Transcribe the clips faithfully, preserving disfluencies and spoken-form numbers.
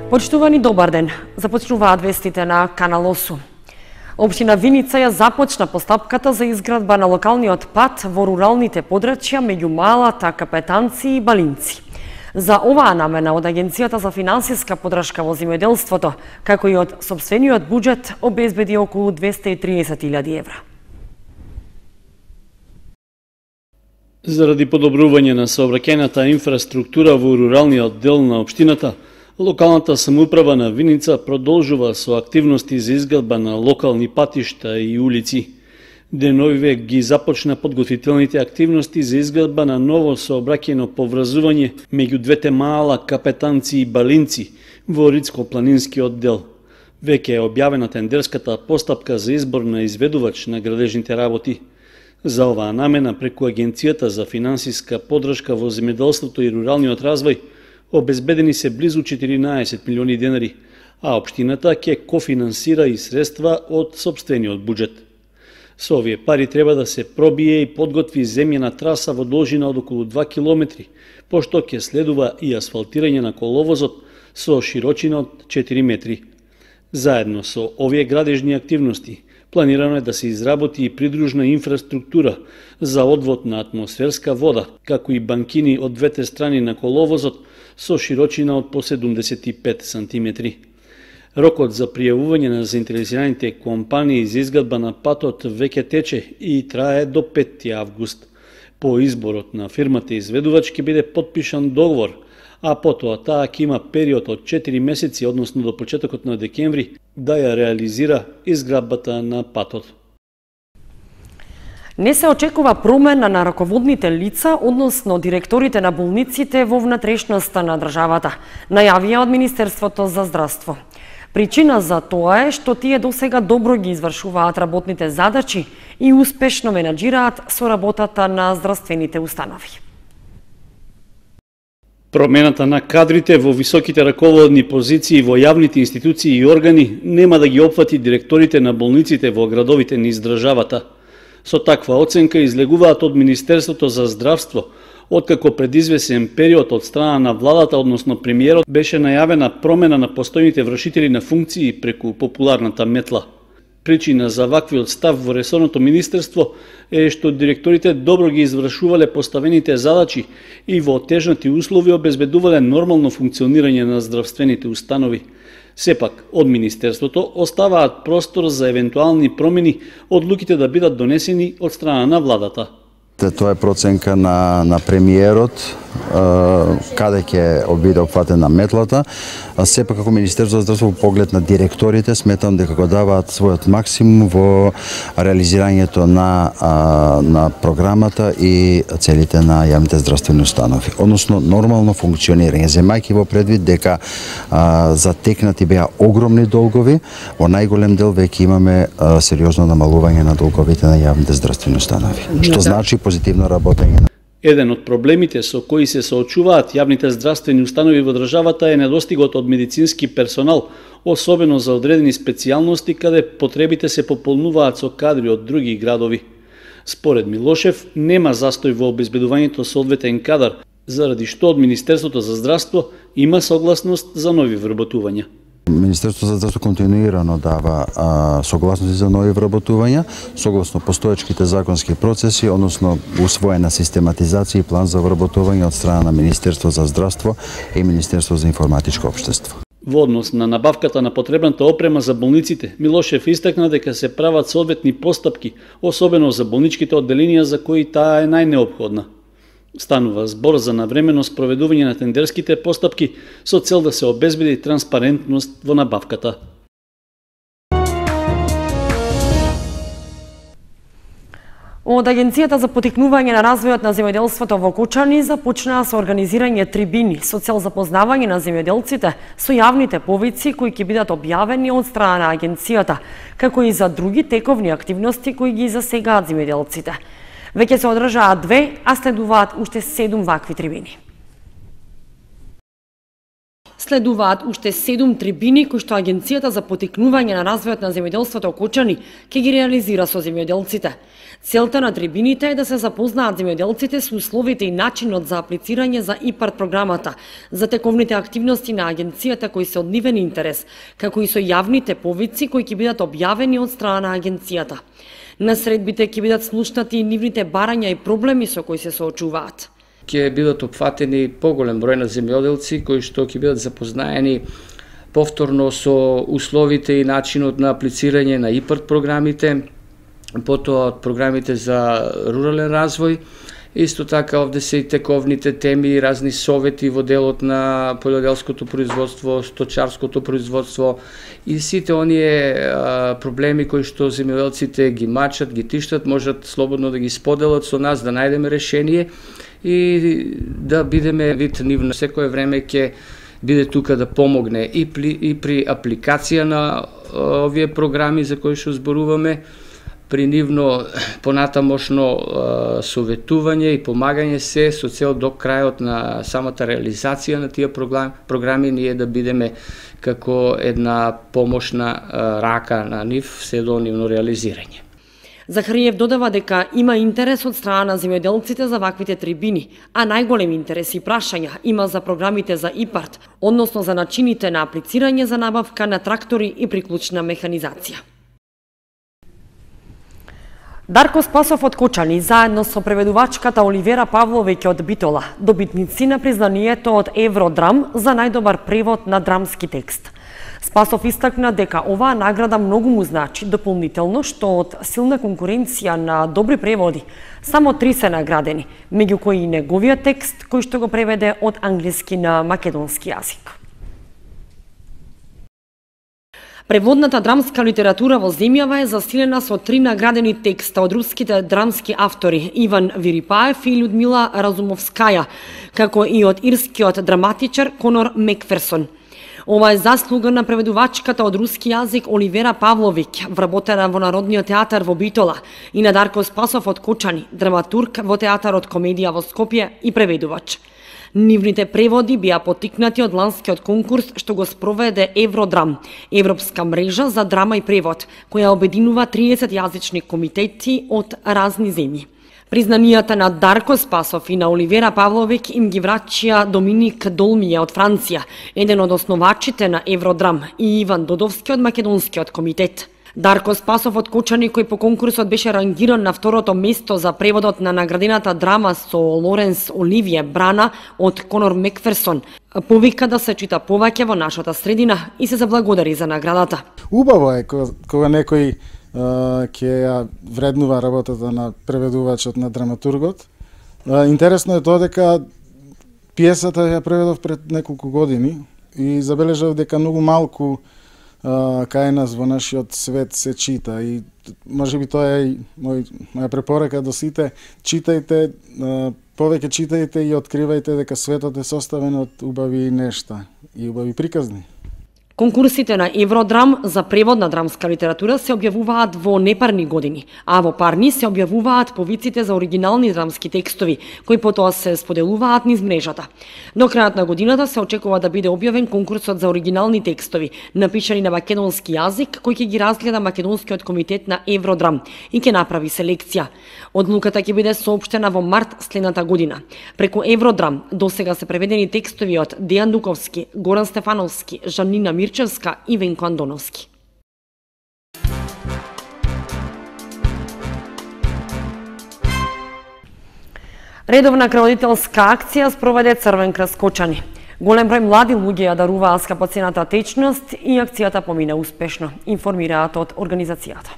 Почитувани, добар ден. Започнуваат вестите на Канал осум. Општина Виница ја започна постапката за изградба на локалниот пат во руралните подрачја меѓу Малата, Капетанци и Балинци. За оваа намена од Агенцијата за финансиска подршка во земјоделството, како и од сопствениот буџет, обезбеди околу двесте и триесет илјади евра. Заради подобрување на сообраќајната инфраструктура во руралниот дел на општината, локалната самоуправа на Виница продолжува со активности за изградба на локални патишта и улици. Деновиве ги започна подготвителните активности за изградба на ново сообраќајно поврзување меѓу двете Мала, Капетанци и Балинци во Рицко-планинскиот дел. Веќе е објавена тендерската постапка за избор на изведувач на градежните работи. За оваа намена преку Агенцијата за финансиска подршка во земјоделството и руралниот развој обезбедени се близу четиринаесет милиони денари, а општината ќе кофинансира и средства од сопствениот буџет. Со овие пари треба да се пробие и подготви земјена траса во должина од околу два километри, пошто ќе следува и асфалтирање на коловозот со широчина од четири метри. Заедно со овие градежни активности, планирано е да се изработи и придружна инфраструктура за одвод на атмосферска вода, како и банкини од двете страни на коловозот со широчина од по седумдесет и пет сантиметри. Рокот за пријавување на заинтересираните компании за изградба на патот веќе тече и трае до петти август. По изборот на фирмата изведувач ќе биде потпишан договор, а потоа таа ќе има период од четири месеци, односно до почетокот на декември, да ја реализира изградбата на патот. Не се очекува промена на раководните лица, односно директорите на болниците во внатрешноста на државата, најавија од Министерството за здравство. Причина за тоа е што тие досега добро ги извршуваат работните задачи и успешно менаџираат со работата на здравствените установи. Промената на кадрите во високите раководни позиции во јавните институции и органи нема да ги опфати директорите на болниците во градовите низ државата. Со таква оценка излегуваат од Министерството за здравство, откако пред извесен период од страна на владата, односно премиерот, беше најавена промена на постојните вршители на функции преку популарната метла. Причина за ваквиот став во ресорното министерство е што директорите добро ги извршувале поставените задачи и во отежнати услови обезбедувале нормално функционирање на здравствените установи. Сепак, од Министерството оставаат простор за евентуални промени одлуките да бидат донесени од страна на владата. Тоа е проценка на, на премиерот, каде ќе биде опфатена метлата. А сепак како Министерство за здравство поглед на директорите сметам дека го даваат својот максимум во реализирањето на, на програмата и целите на јавните здравствени установи. Односно нормално функционирање, земајќи во предвид дека а, затекнати беа огромни долгови, во најголем дел веќе имаме а, сериозно намалување на долговите на јавните здравствени установи. Што значи позитивно работење. Еден од проблемите со кои се соочуваат јавните здравствени установи во државата е недостигот од медицински персонал, особено за одредени специјалности каде потребите се пополнуваат со кадри од други градови. Според Милошев, нема застој во обезбедувањето со одветен кадар, заради што од Министерството за здравство има согласност за нови вработувања. Министерството за здравство континуирано дава а, согласности за нови вработувања, согласно постоечките законски процеси, односно усвоена систематизација и план за вработување од страна на Министерство за здравство и Министерство за информатичко општество. Во однос на набавката на потребната опрема за болниците, Милошев истакна дека се прават соодветни постапки, особено за болничките одделенија за кои таа е најнеопходна. Станува збор за навремено спроведување на тендерските постапки со цел да се обезбеди транспарентност во набавката. Од Агенцијата за потикнување на развојот на земјоделството во Кучани започнаа со организирање трибини со цел запознавање на земјоделците со јавните повици кои ќе бидат објавени од страна на агенцијата, како и за други тековни активности кои ги засегаат земјоделците. Веќе се одржаат две, а следуваат уште седум вакви трибини. Следуваат уште седум трибини кои што Агенцијата за потикнување на развојот на земјоделството Окочани ќе ги реализира со земјоделците. Целта на трибините е да се запознаат земјоделците со условите и начинот за аплицирање за ИПАРД програмата, за тековните активности на агенцијата кои се од нивен интерес, како и со јавните повици кои ќе бидат објавени од страна на агенцијата. На средбите ќе бидат слушнати и нивните барања и проблеми со кои се соочуваат. Ќе бидат опфатени поголем број на земјоделци кои што ќе бидат запознаени повторно со условите и начинот на аплицирање на ИПАРД програмите, потоа од програмите за рурален развој. Исто така овде се и тековните теми и разни совети во делот на полјоделското производство, сточарското производство и сите оние а, проблеми кои што земјоделците ги мачат, ги тиштат, можат слободно да ги споделат со нас, да најдеме решение и да бидеме вид нив на секое време ќе биде тука да помогне и при, и при апликација на а, овие програми за кои што зборуваме, при нивно понатамошно советување и помагање се со цел до крајот на самата реализација на тие програми ние да бидеме како една помошна рака на нив се до нивно реализирање. Захариев додава дека има интерес од страна на земјоделците за ваквите трибини, а најголем интерес и прашања има за програмите за ИПАРД, односно за начините на аплицирање за набавка на трактори и приклучна механизација. Дарко Спасов од Кочани, заедно со преведувачката Оливера Павловиќ од Битола, добитници на признанието од Евродрам за најдобар превод на драмски текст. Спасов истакна дека оваа награда многу му значи, дополнително што од силна конкуренција на добри преводи, само три се наградени, меѓу кои и неговиот текст кој што го преведе од англиски на македонски јазик. Преводната драмска литература во земјава е засилена со три наградени текста од руските драмски автори Иван Вирипаев и Людмила Разумовскаја, како и од ирскиот драматичар Конор Мекферсон. Ова е заслуга на преведувачката од руски јазик Оливера Павловиќ, вработена во Народниот театар во Битола, и на Дарко Спасов од Кочани, драматург во театарот Комедија во Скопје и преведувач. Нивните преводи беа поттикнати од ланскиот конкурс што го спроведе Евродрам, европска мрежа за драма и превод, која обединува триесет јазични комитети од разни земји. Признанијата на Дарко Спасов и на Оливера Павловиќ им ги врачија Доминик Долмија од Франција, еден од основачите на Евродрам, и Иван Додовски од македонскиот комитет. Дарко Спасов од Кочани, кој по конкурсот беше рангиран на второто место за преводот на наградената драма со Лоренс Оливије Брана од Конор Мекферсон, повика да се чита повеќе во нашата средина и се заблагодари за наградата. Убаво е кога некој ќе ја вреднува работата на преведувачот, на драматургот. Интересно е тоа дека пиесата ја преведов пред неколку години и забележав дека многу малку кај нас во нашиот свет се чита и можеби тоа е мој, моја препорака до сите: читајте, повеќе читајте и откривајте дека светот е составен од убави нешта и убави приказни. Конкурсите на Евродрам за превод на драмска литература се објавуваат во непарни години, а во парни се објавуваат повиците за оригинални драмски текстови, кои потоа се споделуваат низ мрежата. До крајот на годината се очекува да биде објавен конкурсот за оригинални текстови, напишани на македонски јазик, кој ќе ги разгледа македонскиот комитет на Евродрам и ќе направи селекција. Одлуката ќе биде соопштена во март следната година. Преку Евродрам досега се преведени текстови од Дејан Дуковски, Горан Стефановски, Жанина Мирчевска и Венко Андоновски. Редовна крводителска акција спроведе Црвен крст Кочани. Голем број млади луѓе ја даруваа скапоцената течност и акцијата помина успешно, информираат од организацијата.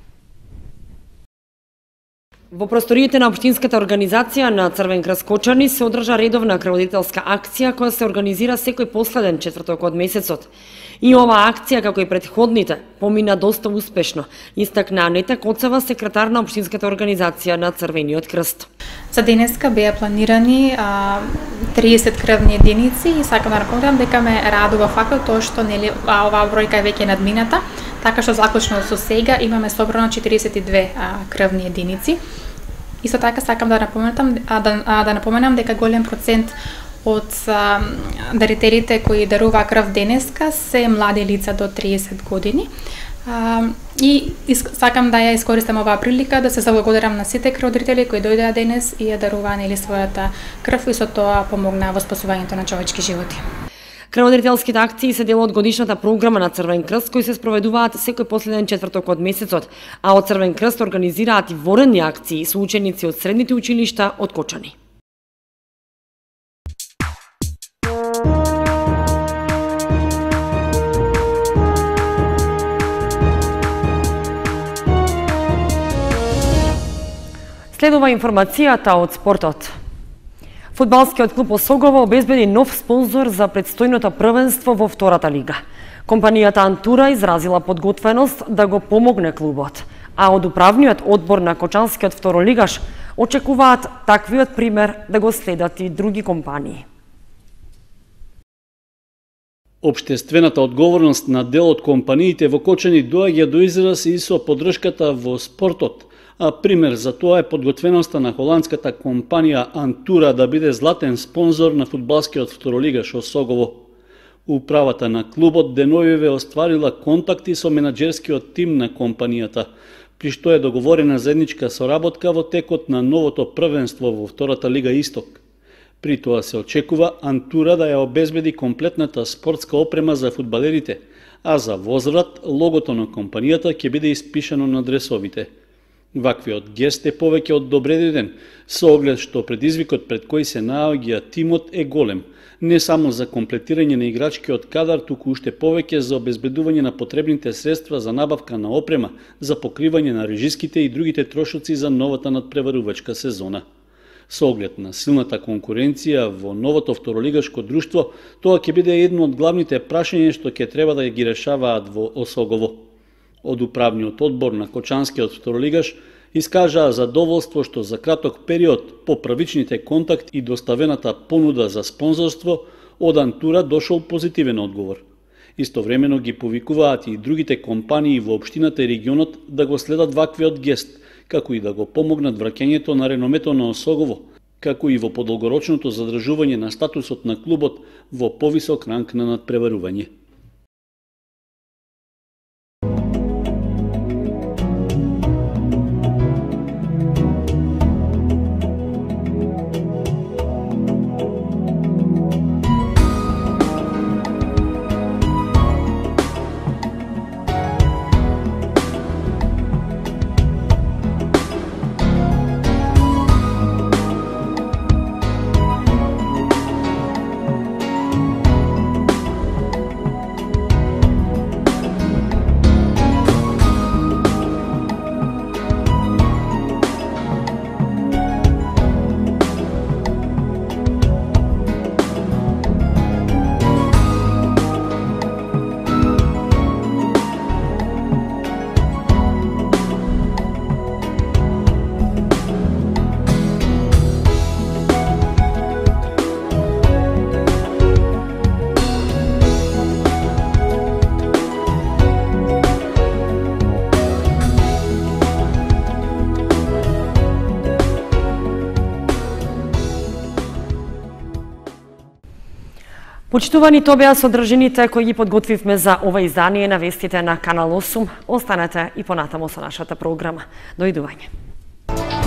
Во просториите на Општинската организација на Црвен крст Кочани се одржа редовна крводителска акција која се организира секој последен четврток од месецот. И оваа акција, како и претходните, помина доста успешно, истакна Анета Коцева, секретар на Општинската организација на Црвениот крст. За денеска беа планирани а, триесет крвни единици и сакам да напомнам дека ме радува фактот тоа што нели оваа бројка е веќе надмината, така што заклучно со сега имаме собрано четириесет и две а, крвни единици. Исто така сакам да напоменам а, да, а, да напоменам дека голем процент од а, дарителите кои дарува крв денеска се млади лица до триесет години. А, и иск, сакам да ја искористам оваа прилика да се заблагодарам на сите крводарители кои дојдоа денес и ја даруваа нели својата крв и со тоа помогнаа во спасувањето на човечки животи. Крводарителските акции се дел од годишната програма на Црвен крст, кои се спроведуваат секој последен четврток од месецот, а од Црвен крст организираат и воредни акции со ученици од средните училишта од Кочани. Следува информацијата од спортот. Фудбалскиот клуб Осогово обезбеди нов спонзор за предстојното првенство во втората лига. Компанијата Антура изразила подготвеност да го помогне клубот, а од управниот одбор на Кочанскиот второлигаш очекуваат таквиот пример да го следат и други компании. Обштествената одговорност на дел од компаниите во Кочани доаѓа до израз и со поддршката во спортот. А пример за тоа е подготвеноста на холандската компанија Антура да биде златен спонзор на фудбалскиот второлигаш Осогово. Управата на клубот деновиве остварила контакти со менаџерскиот тим на компанијата, при што е договорена заедничка соработка во текот на новото првенство во втората лига Исток. При тоа се очекува Антура да ја обезбеди комплетната спортска опрема за фудбалерите, а за возврат логото на компанијата ќе биде испишано на дресовите. Ваквиот гест е повеќе од добредоден, со оглед што предизвикот пред кој се наоѓа тимот е голем, не само за комплетирање на играчкиот кадар, туку уште повеќе за обезбедување на потребните средства за набавка на опрема, за покривање на режиските и другите трошоци за новата надпреварувачка сезона. Со оглед на силната конкуренција во новото второлигашко друштво, тоа ќе биде едно од главните прашања што ќе треба да ги решаваат во Осогово. Од управниот одбор на Кочанскиот второлигаш искажаа задоволство што за краток период по првичните контакти и доставената понуда за спонзорство од Антура дошол позитивен одговор. Истовремено ги повикуваат и другите компании во општината и регионот да го следат ваквиот гест, како и да го помогнат враќањето на реномето на Осогово, како и во подолгорочното задржување на статусот на клубот во повисок ранг на надпреварување. Почитувани, тоа беа содржините кои ги подготвивме за ова издание на вестите на Канал осум. Останете и понатамо со нашата програма. Дојдување.